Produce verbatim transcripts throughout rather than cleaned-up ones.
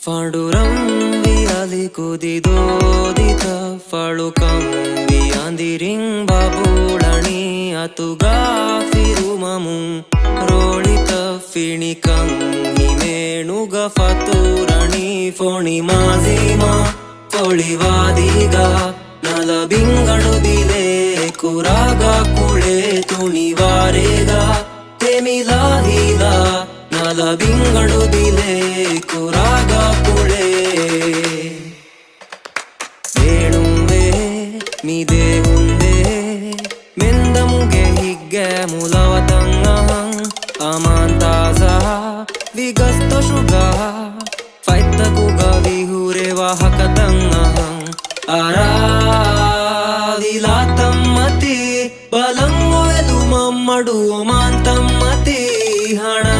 Faduram viali kudidodita falukam viandiring babulani atuga firumamun rolita finikam himenuga faturani foni mazima polivadiga nalabingadu dile kuraga kule tunivarega temila hila nalabingadu dile kuraga kule venuve mide hunde mendamuge higge mulawatangahang amantaza vigasto shuga faita kuga vihure wahakatangahang ara vilatamati balango elumamadu amantamati hana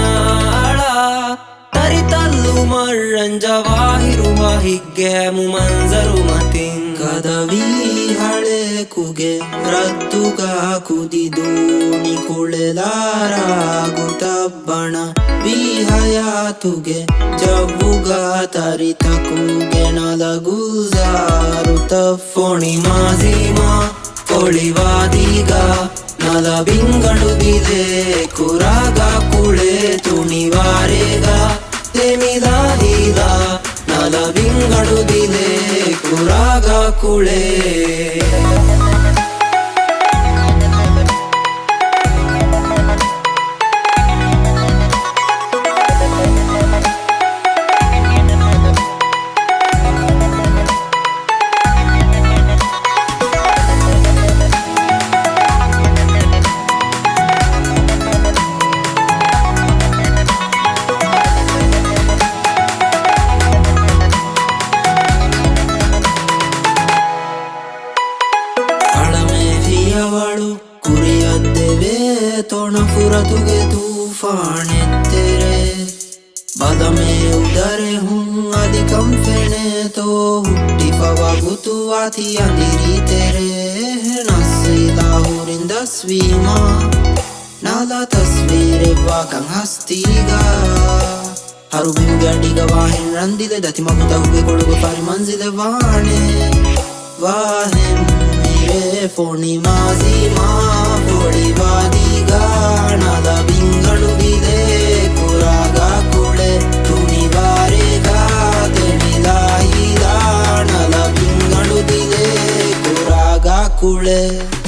ತರಿತಲ್ಲು ಮರ್ರಂಜವಾಹಿರುವ ಹಿಗ್ಗೆ ಮುಮಂಜರು ಮತಿಂ ಕದವಿ ಹಳೆ ಕುಗೆ ರದ್ದುಗ ಕುದಿದೋಣಿ ಕುಳೆಲಾರಾಗುತ್ತಬ್ಬಣ ವಿಹಯಾತುಗೆ ಜವ್ವುಗ ತರಿತ ಕೂಗೆ ನಲಗುಜಾರುತ ಫೋಣಿ ಮಾಜಿಮಾ ಕೊಳಿವಾದೀಗ ನಲಬಿಂಗಡುದಿದೆ ಕುರಾಗ ಕುಳೆ ತುಣಿವಾರೆಗ ತೆಮಿದ ಹೀಲ ನಲಬಿಂಗಡುದಿದೆ ಕುರಾಗ ಕುಳೆ तोण फुरतुगे तूफान तेरे बदमे उदरे हूँ अधिकम फेने तो Hutti fava गुतुवाती अंधेरी तेरे नसीला हुरिन दसवीमा नाला तस्वीर वाकं हस्तीगा हरु बिंगडिगा वाहिन रंदिले दति मकुता हुए कोडुगो पारी मंजिले वाने वाहिन मेरे फोनी माजी मा फोड़ी वादी ನಲಬಿಂಗಡುದಿದೆ ಕುರಾಗ ಕುಳೆ ತುಣಿವಾರೆಗ ತೆಮಿಲಾಯಿದ ನಲಬಿಂಗಡುದಿದೆ ಕುರಾಗ ಕುಳೆ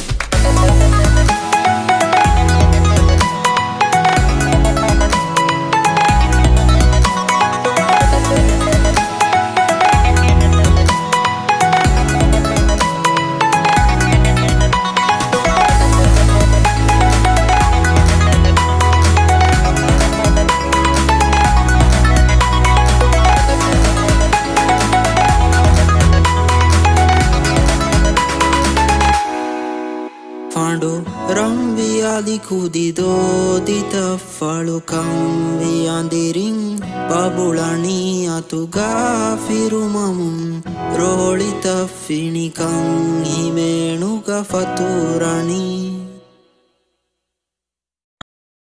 Faduram viali kudidodita falukam viandiring babulani atuga firumamun rolita finikam himenuga faturani